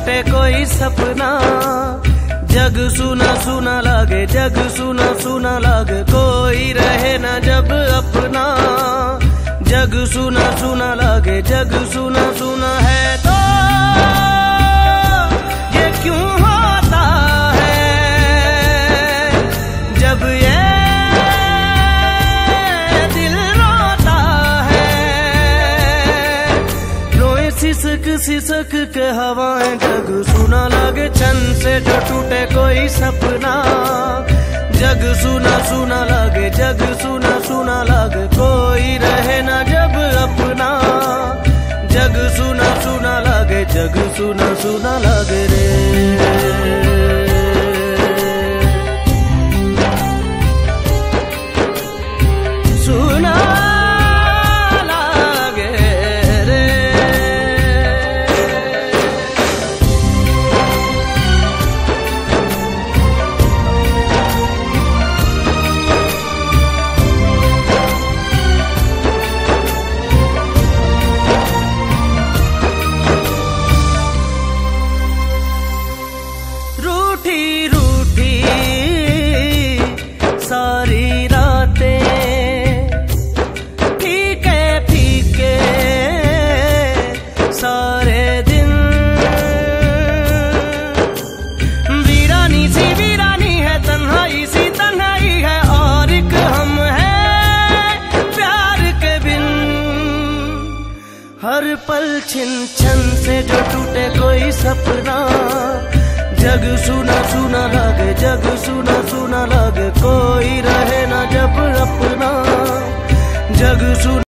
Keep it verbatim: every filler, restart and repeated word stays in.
टूटे कोई सपना। जग सुना सुना लागे, जग सुना सुना लागे, कोई रहे ना जब अपना। जग सुना सुना लागे, जग सुना सुना है तो ये क्यों होता है जब ये दिल रोता है। रोए सिसक सिसक के हवाएं, जग सुना लागे छन से जो टूटे कोई सपना। जग सुना सुना लागे, जग सुना सुना लागे, कोई रहे ना जब अपना। जग सुना सुना लागे, जग सुना सुना लागे रे। सुना सारी रातें फीके फीके सारे दिन। वीरानी सी वीरानी है, तन्हाई सी तन्हाई है, और एक हम है प्यार के बिन। हर पल छिन छन से जो टूटे कोई सपना। जग सुना सुना लागे, जग सुना सुना लागे, को